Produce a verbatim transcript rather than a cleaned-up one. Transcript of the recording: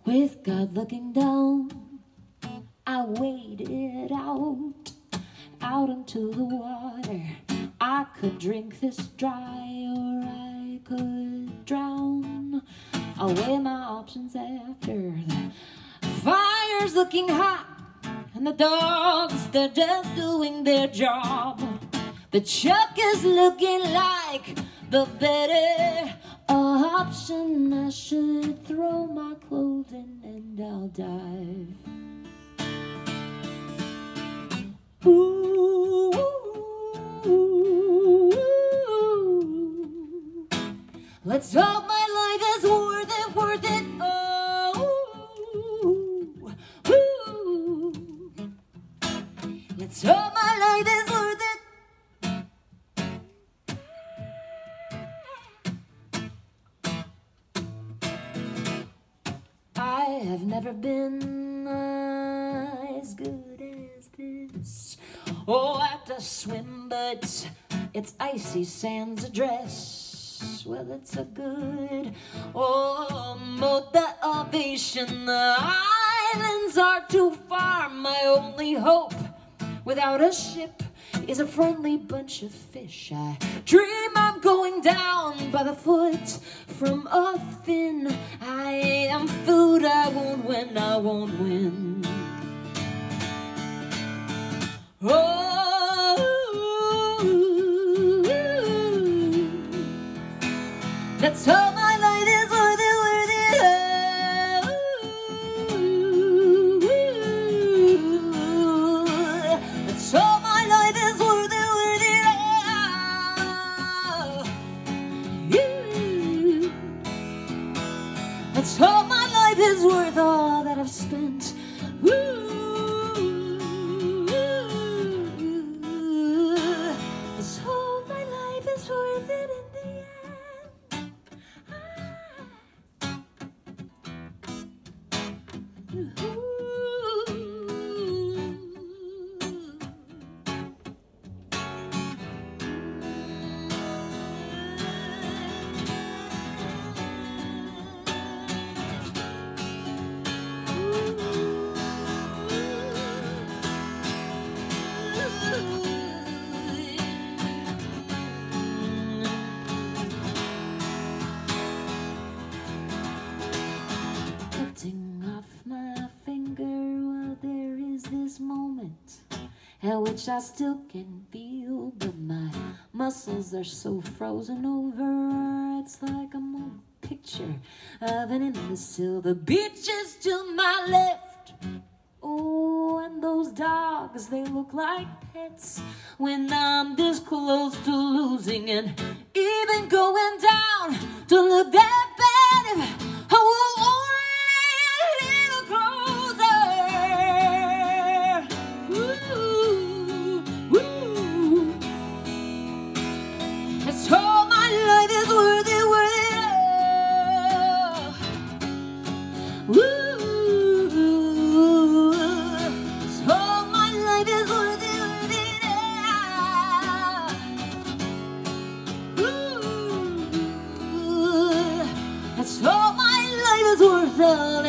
With God looking down, I waded out, out into the water. I could drink this dry or I could drown. I'll weigh my options after the fire's looking hot and the dogs, they're just doing their job. The chuck is looking like the better option. I should throw my clothes in and I'll dive. Ooh, ooh, ooh. Let's hope my life is worth it, worth it. Oh, ooh. Let's hope my life is worth it. I have never been as good as this. Oh, at the swim, but it's icy sands address. Well, it's a good oh, motivation. The islands are too far. My only hope without a ship is a friendly bunch of fish. I dream I'm going down by the foot from a fin. I am food, I won't win, I won't win. Oh, that's how my life is worth it, worth it. Oh, that's how my life is worth it, worth it. Oh, that's how my life is worth all that I've spent. Ooh. Worth it in the end. Ah. Cutting off my finger, well, there is this moment at which I still can feel, but my muscles are so frozen over. It's like a moving picture of an imbecile. The beach is to my left. Oh, and those dogs, they look like pets when I'm this close to losing and even going down to look that bad. If I will only a little closer. Ooh, ooh. It's all my life is worth it, worth it. Ooh. That's all my life is worth it.